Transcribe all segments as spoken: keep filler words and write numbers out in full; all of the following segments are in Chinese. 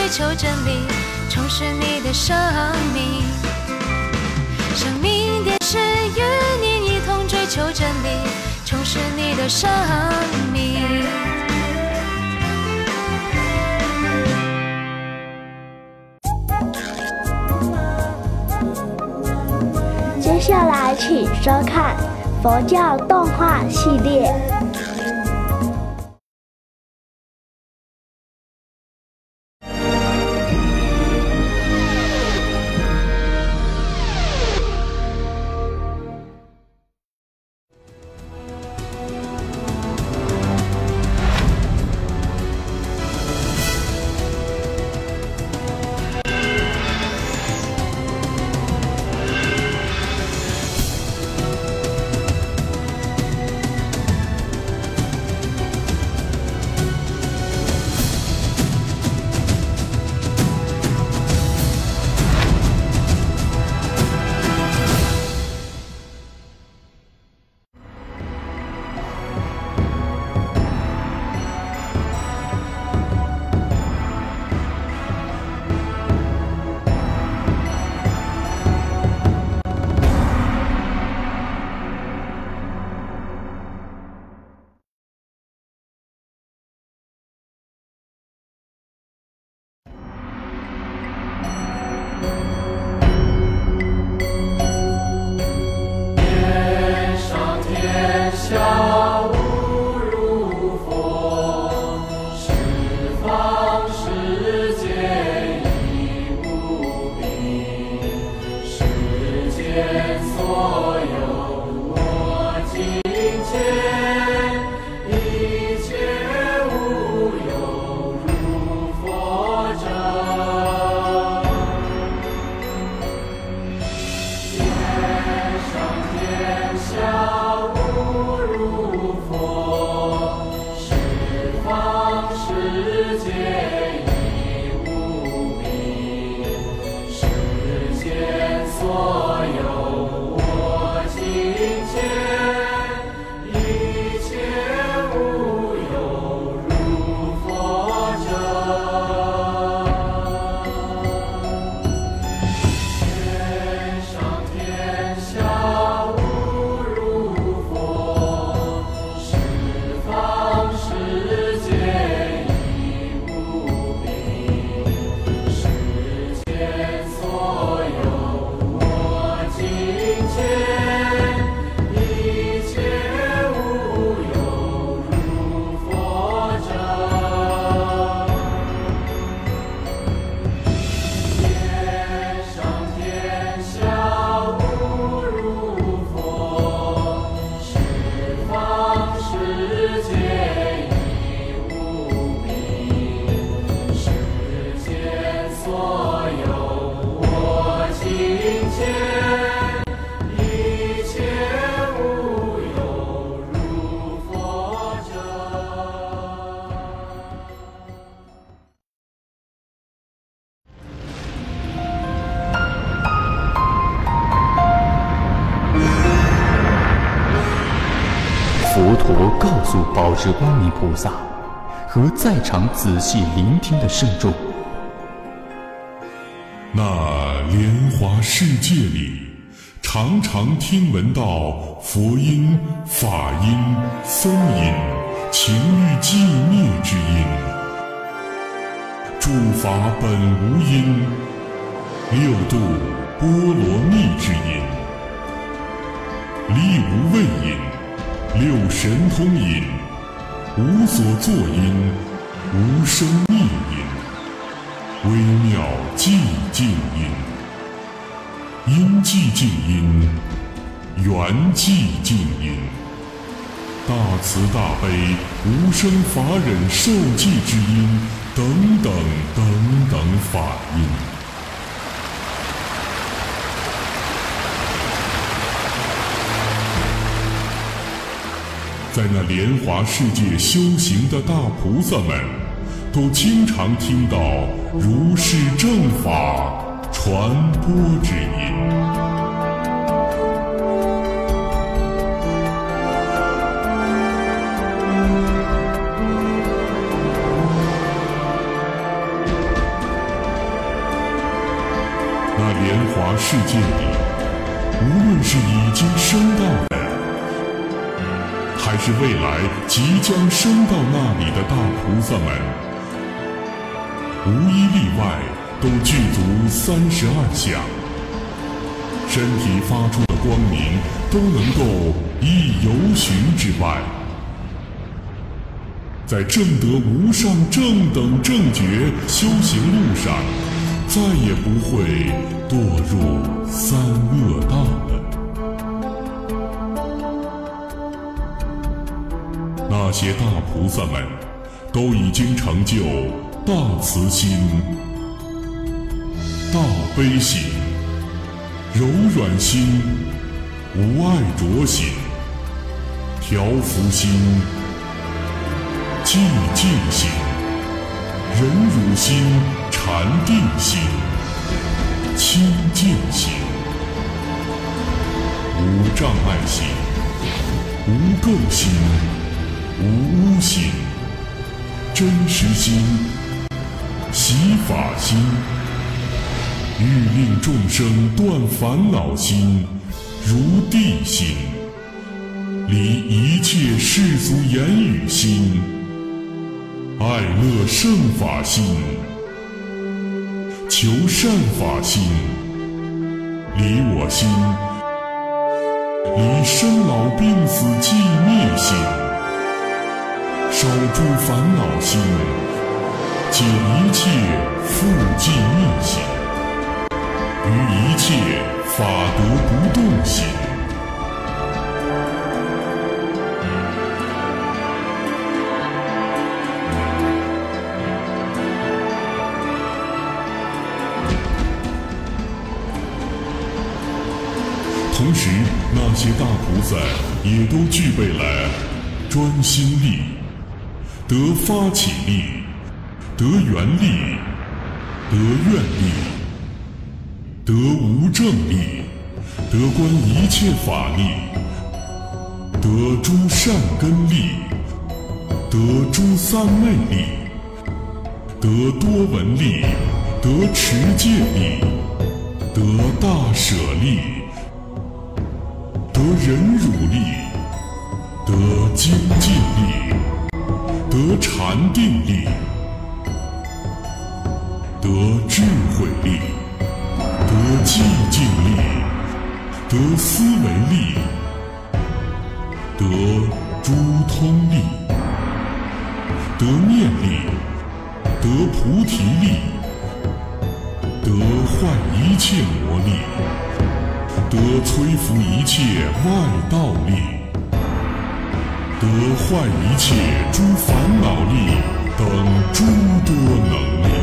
追求真理，充实你的生命。生命电视与你一同追求真理，充实你的生命。 接下来请收看佛教动画系列。 佛陀告诉宝智光明菩萨和在场仔细聆听的圣众： 那莲华世界里，常常听闻到佛音、法音、僧音、情欲寂灭之音。诸法本无因，六度波罗蜜之音，离无畏音，六神通音，无所作音，无生灭音，微妙寂静音，因寂静音，缘寂静音，大慈大悲无生法忍受记之音，等等等等法音。在那莲华世界修行的大菩萨们，都经常听到如是正法传播之音。 莲华世界里，无论是已经升到的，还是未来即将升到那里的大菩萨们，无一例外都具足三十二相，身体发出的光明都能够一游巡之外，在证得无上正等正觉修行路上，再也不会堕入三恶道了。那些大菩萨们都已经成就大慈心、大悲心、柔软心、无爱着心、调伏心、寂静心、忍辱心、禅定心、清净心、无障碍心、无垢心、无污心、真实心、习法心、欲令众生断烦恼心、如地心、离一切世俗言语心、爱乐圣法心、求善法心、离我心、离生老病死寂灭心、少住烦恼心、解一切复寂灭心、于一切法得不动心。同时，那些大菩萨也都具备了专心力、得发起力、得缘力、得愿力、得无正力、得观一切法力、得诸善根力、得诸三昧力、得多闻力、得持戒力、得大舍力、得忍辱力、得精进力、得禅定力、得智慧力、得寂静力、得思维力、得诸通力、得念力、得菩提力、得坏一切魔力、得摧伏一切外道力、得坏一切诸烦恼力等诸多能力。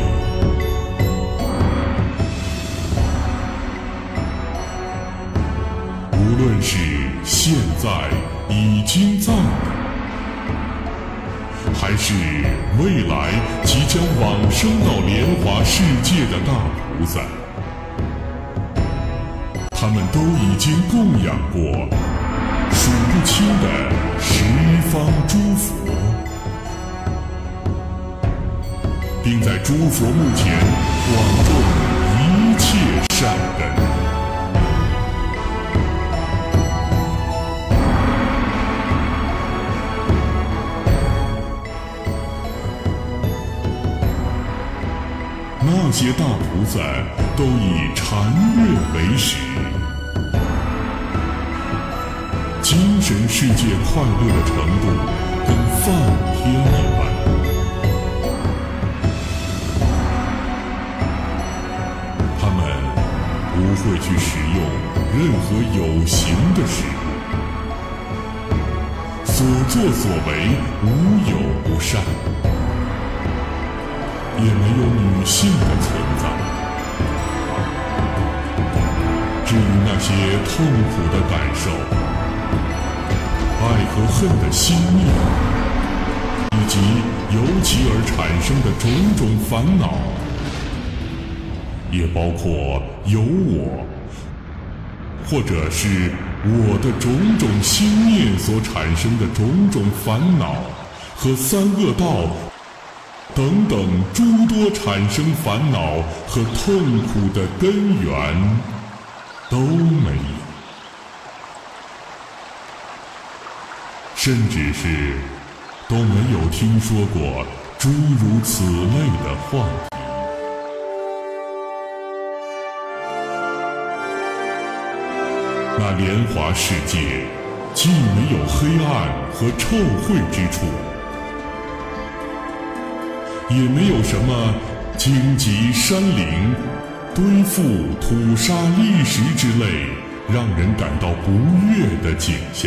无论是现在已经在的，还是未来即将往生到莲华世界的大菩萨，他们都已经供养过数不清的十方诸佛，并在诸佛目前广种一切善根。那些大菩萨都以禅悦为食，精神世界快乐的程度跟梵天一般。他们不会去食用任何有形的食物，所作所为无有不善，也没有女性的存在。至于那些痛苦的感受、爱和恨的心念，以及由其而产生的种种烦恼，也包括由我或者是我的种种心念所产生的种种烦恼和三恶道等等诸多产生烦恼和痛苦的根源都没有，甚至是都没有听说过诸如此类的话题。那莲华世界既没有黑暗和臭秽之处，也没有什么荆棘山岭、堆覆土沙砾石之类让人感到不悦的景象。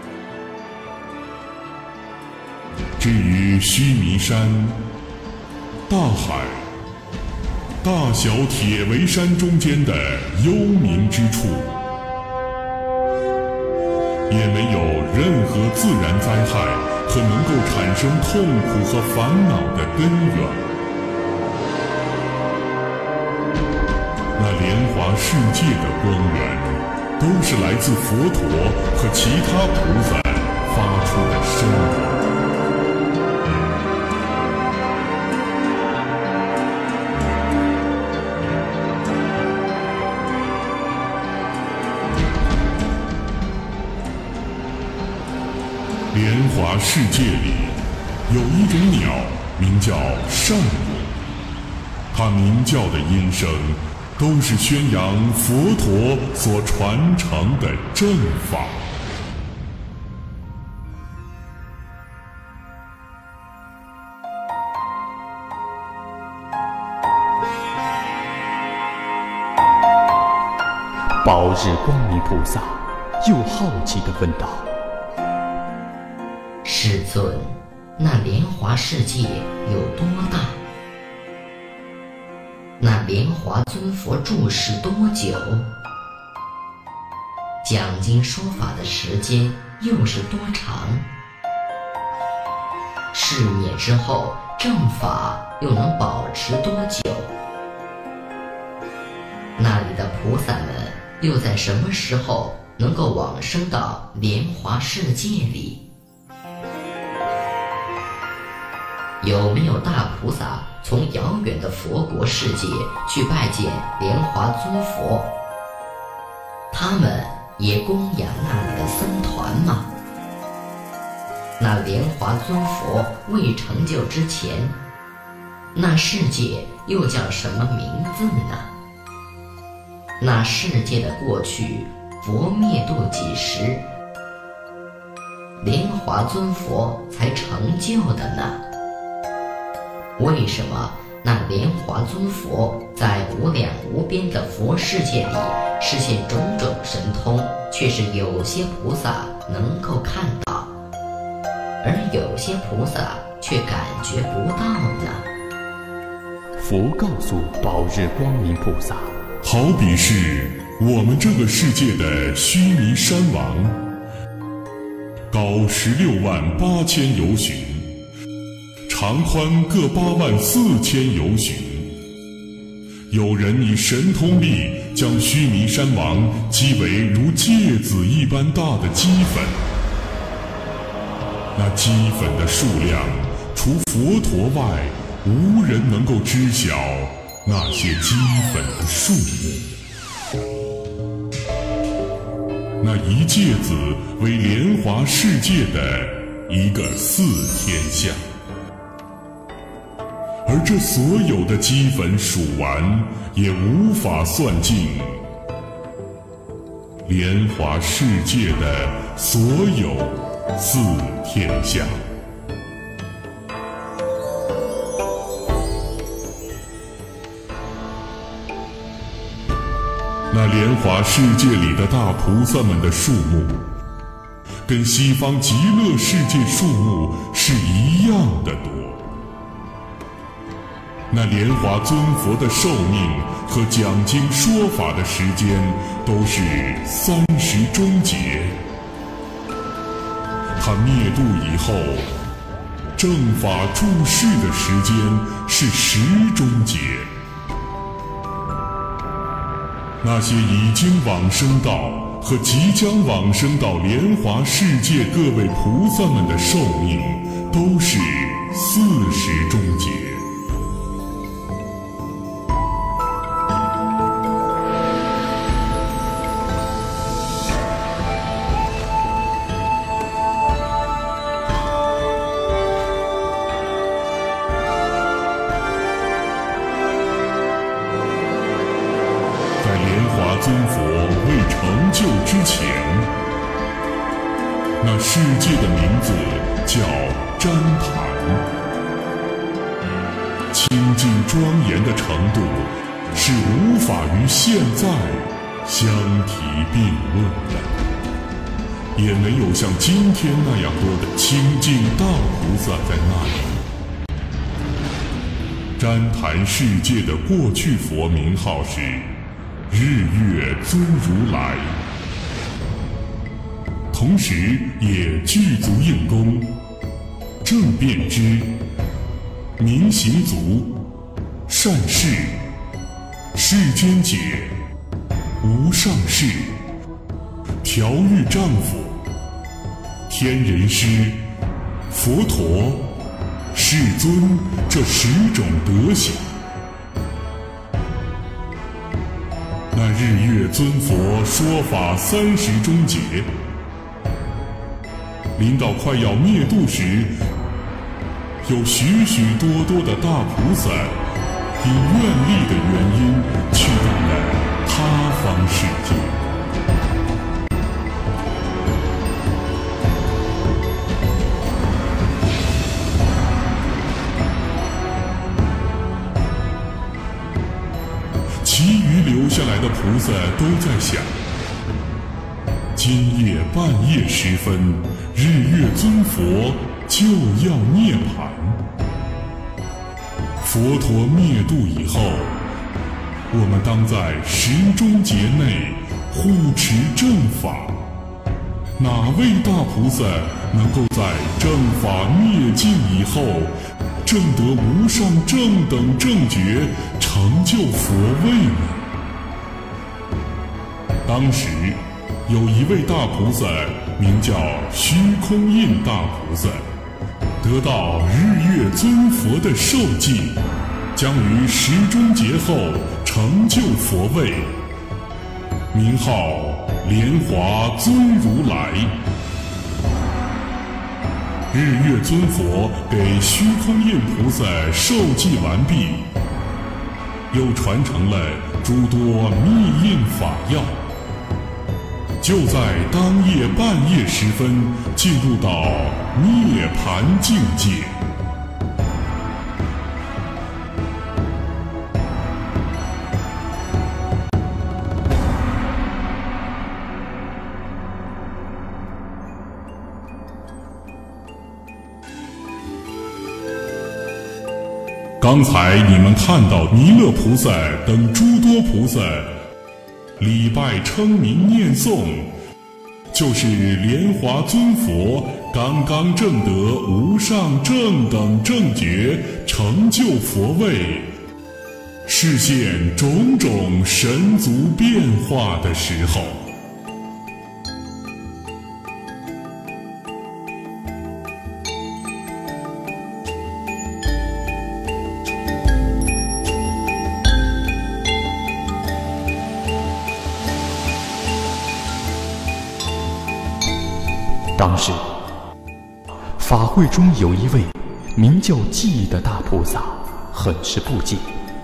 至于须弥山、大海、大小铁围山中间的幽冥之处，也没有任何自然灾害和能够产生痛苦和烦恼的根源。那莲华世界的光源，都是来自佛陀和其他菩萨发出的声音。莲华世界里有一种鸟，名叫善蛹，它鸣叫的音声都是宣扬佛陀所传承的正法。 宝日光明菩萨又好奇地问道： 世尊，那莲华世界有多大？那莲华尊佛住世多久？讲经说法的时间又是多长？世灭之后，正法又能保持多久？那里的菩萨们又在什么时候能够往生到莲华世界里？有没有大菩萨从遥远的佛国世界去拜见莲华尊佛？他们也供养那里的僧团吗？那莲华尊佛未成就之前，那世界又叫什么名字呢？那世界的过去，佛灭度几时，莲华尊佛才成就的呢？为什么那莲华尊佛在无量无边的佛世界里实现种种神通，却是有些菩萨能够看到，而有些菩萨却感觉不到呢？ 佛告诉宝日光明菩萨， 好比是我们这个世界的须弥山王，高十六万八千由旬，长宽各八万四千由旬。有人以神通力将须弥山王击为如芥子一般大的齑粉，那齑粉的数量，除佛陀外，无人能够知晓那些齑粉的数目。那一芥子为莲华世界的一个四天相。而这所有的齑粉数完，也无法算尽莲华世界的所有四天相。那莲华世界里的大菩萨们的数目，跟西方极乐世界数目是一样的多。那莲华尊佛的寿命和讲经说法的时间都是三十中劫，他灭度以后，正法住世的时间是十中劫。那些已经往生到和即将往生到莲华世界各位菩萨们的寿命都是四十中劫。 尊佛未成就之前，那世界的名字叫旃檀。清净庄严的程度是无法与现在相提并论的，也没有像今天那样多的清净大菩萨在那里。旃檀世界的过去佛名号是日月尊如来，同时也具足应供、正遍知、明行足、善事、世间解、无上士、调御丈夫、天人师、佛陀、世尊这十种德行。那日月尊佛说法三十终结，临到快要灭度时，有许许多多的大菩萨因愿力的原因去到了他方世界。其余留下来的菩萨都在想，今夜半夜时分，日月尊佛就要涅槃。佛陀灭度以后，我们当在十终劫内护持正法。哪位大菩萨能够在正法灭尽以后，证得无上正等正觉，成就佛位呢？当时有一位大菩萨名叫虚空印大菩萨，得到日月尊佛的授记，将于十终劫后成就佛位，名号莲华尊如来。日月尊佛给虚空印菩萨授记完毕，又传承了诸多密印法要，就在当夜半夜时分进入到涅槃境界。刚才你们看到弥勒菩萨等诸多菩萨礼拜称名念诵，就是莲华尊佛刚刚证得无上正等正觉，成就佛位，示现种种神足变化的时候。 当时法会中有一位名叫寂的大菩萨，很是不解。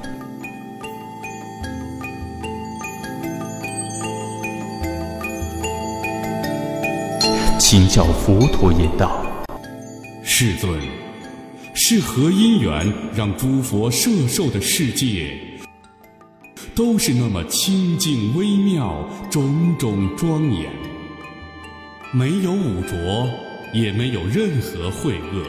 请教佛陀言道： 世尊，是何因缘让诸佛摄受的世界都是那么清净微妙，种种庄严，没有污浊，也没有任何秽恶？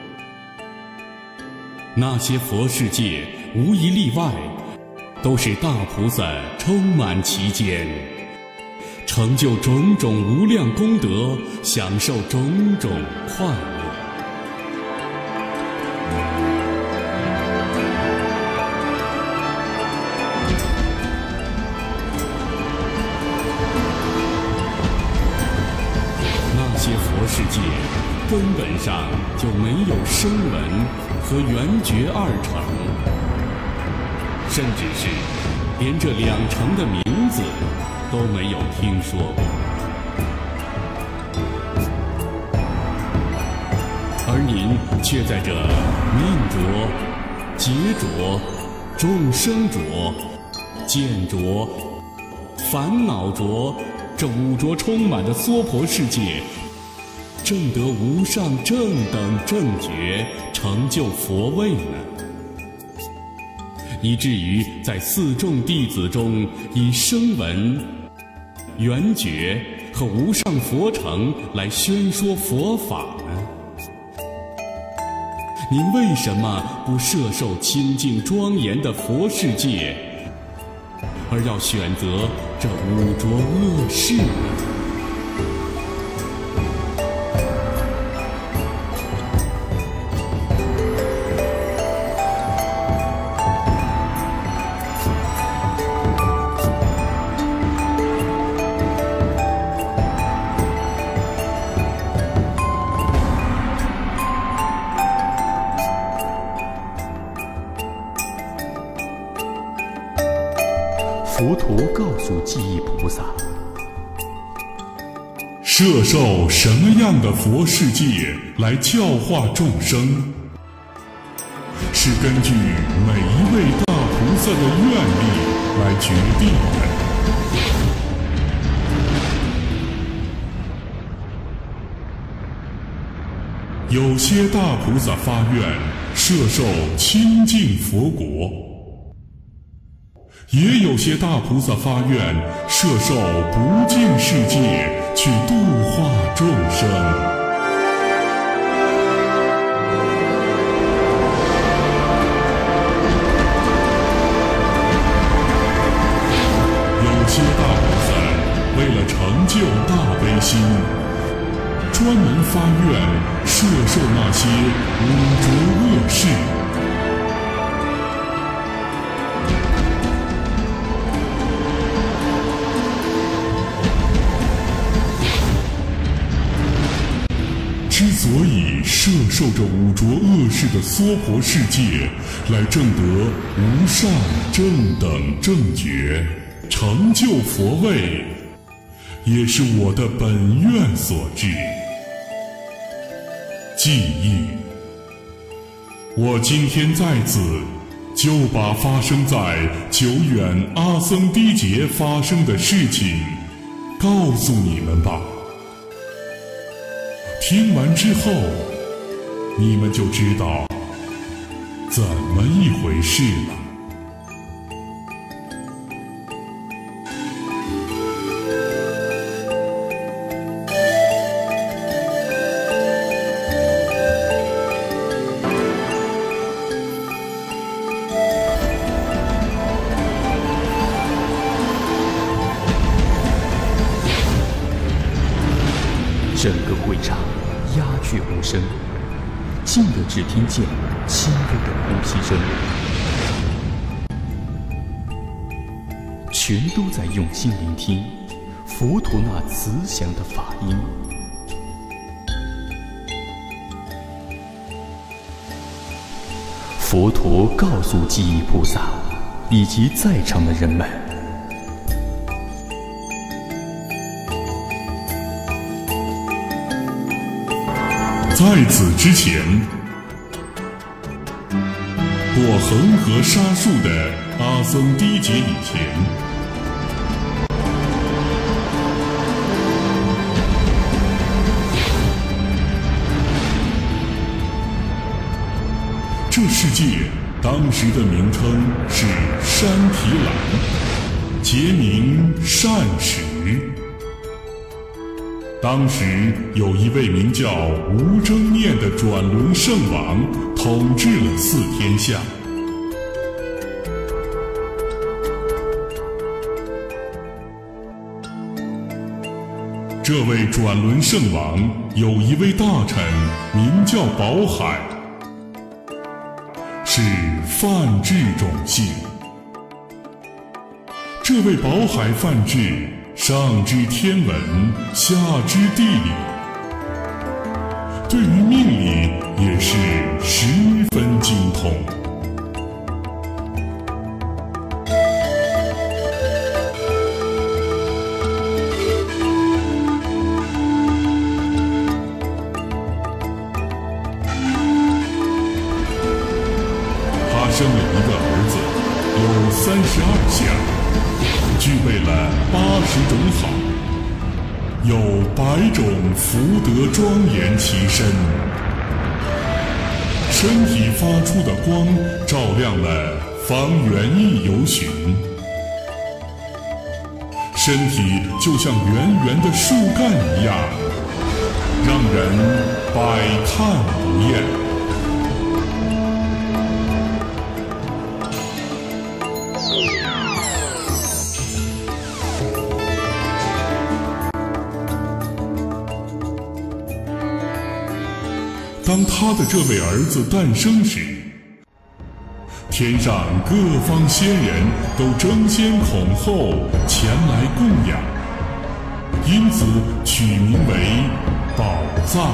那些佛世界无一例外，都是大菩萨充满其间，成就种种无量功德，享受种种快乐。那些佛世界根本上就没有声闻和缘觉二乘，甚至是连这两乘的名字都没有听说过。而您却在这命浊、劫浊、众生浊、见浊、 烦恼着这污浊充满的娑婆世界，证得无上正等正觉，成就佛位呢？以至于在四众弟子中，以声闻、缘觉和无上佛乘来宣说佛法呢？您为什么不摄受清净庄严的佛世界，而要选择这污浊恶世呢？ 佛陀告诉记忆菩萨， 摄受什么样的佛世界来教化众生，是根据每一位大菩萨的愿力来决定的。有些大菩萨发愿摄受清净佛国，也有些大菩萨发愿摄受不净世界去度化众生。有些大菩萨为了成就大悲心，专门发愿摄受那些污浊恶事。之所以摄受着污浊恶事的娑婆世界，来证得无上正等正觉，成就佛位，也是我的本愿所致。记忆，我今天在此，就把发生在久远阿僧祇劫发生的事情告诉你们吧。听完之后，你们就知道怎么一回事了。 整个会场鸦雀无声，近的只听见轻微的呼吸声，全都在用心聆听佛陀那慈祥的法音。佛陀告诉记忆菩萨以及在场的人们， 在此之前，过恒河沙数的阿僧祇劫以前，这世界当时的名称是山提兰，节名善始。当时有一位名叫无争念的转轮圣王统治了四天下。这位转轮圣王有一位大臣名叫宝海，是梵志种姓。这位宝海梵志上知天文，下知地理，对于命理也是十分精通。他生了一个儿子，有三十二相。 具备了八十种好，有百种福德庄严其身。身体发出的光照亮了方圆一由旬，身体就像圆圆的树干一样，让人百看不厌。当他的这位儿子诞生时，天上各方仙人都争先恐后前来供养，因此取名为宝藏。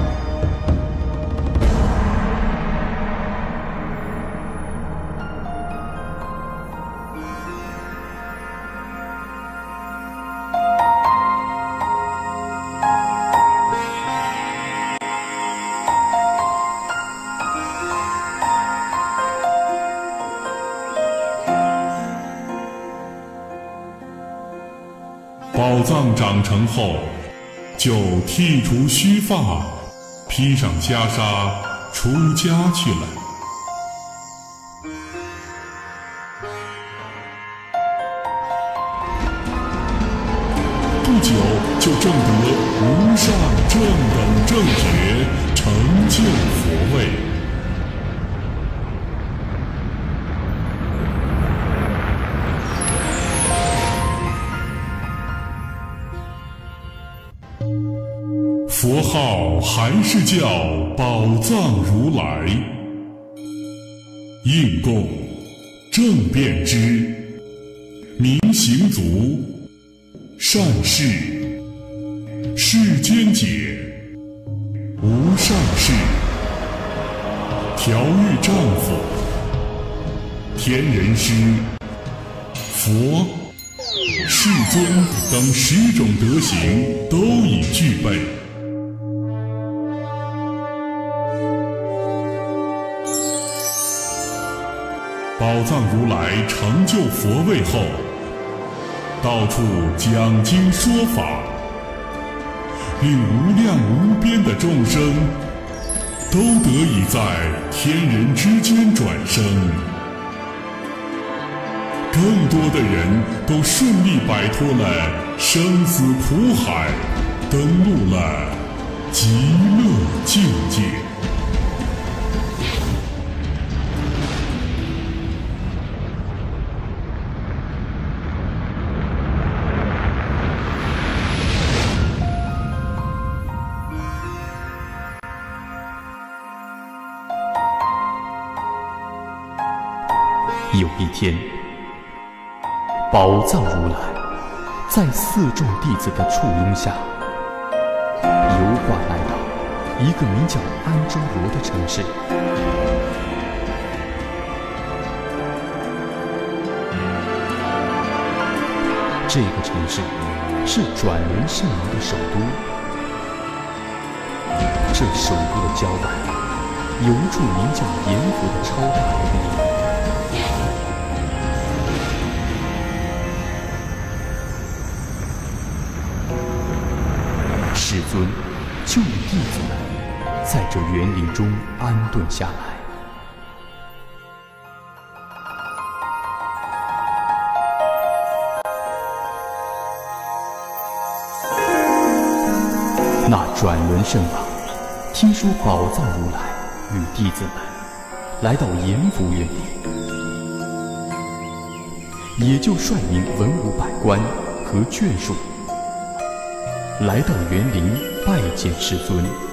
宝藏长成后，就剃除须发，披上袈裟，出家去了。不久就证得无上正等正觉，成就佛位。佛号还是叫宝藏如来，应供正遍知，明行足，善事，世间解，无上士，调御丈夫，天人师，佛，世尊等十种德行都已具备。宝藏如来成就佛位后，到处讲经说法，令无量无边的众生都得以在天人之间转生，更多的人都顺利摆脱了生死苦海，登陆了极乐境界。 有一天，宝藏如来在四众弟子的簇拥下，游化来到一个名叫安州罗的城市。这个城市是转轮圣王的首都。这首都的郊外有一处名叫阎浮的超大宫殿。世尊就与弟子们在这园林中安顿下来。那转轮圣王听说宝藏如来与弟子们来到阎浮园里，也就率领文武百官和眷属来到园林拜见世尊。